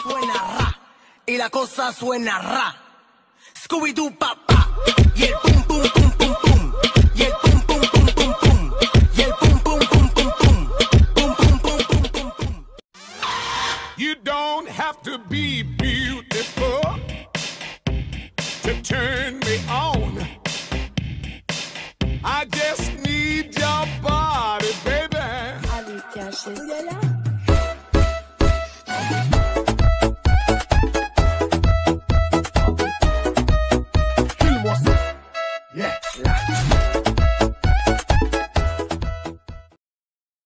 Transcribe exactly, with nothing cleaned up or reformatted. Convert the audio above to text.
suena ra, y la cosa suena ra. Scooby-Doo papá, y el